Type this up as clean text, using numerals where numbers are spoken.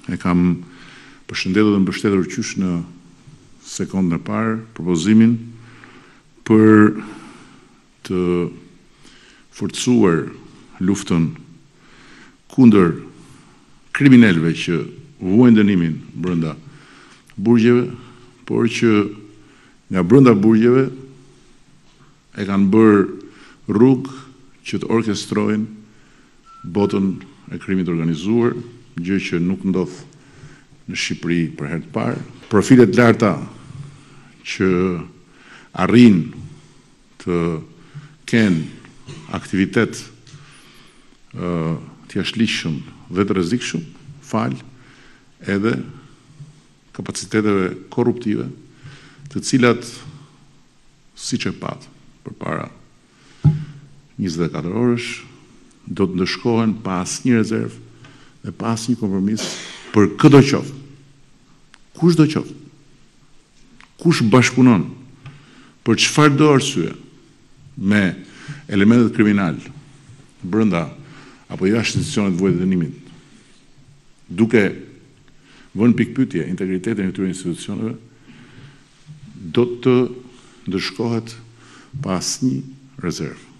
e kam përshëndetur dhe mbështetur qysh në sekondën e parë propozimin për të forcuar luftën kundër kriminalëve që vuajnë dënimin brenda burgjeve, por që nga brenda burgjeve e kanë bërë rrugë që të orkestrojnë botën e krimit organizuar, gjë që nuk ndodh në Shqipëri për herë të parë. Profilet larta që arrin të kenë aktivitet të jashtëligjshëm dhe të rrezikshëm, fal edhe kapaciteteve korruptive, të cilat, siç e pat përpara 24 orësh, do të ndëshkohen pa asnjë rezervë dhe pa asnjë kompromis për çdo qoftë. Kushdo qoftë. Kush bashkëpunon për çfarëdo arsye me elementet kriminal brenda apo jashtë institucionet vuajtje të dënimit, duke vënë pikpyetje integritetin e këtyre institucioneve, do të ndëshkohet pa asnjë rezervë.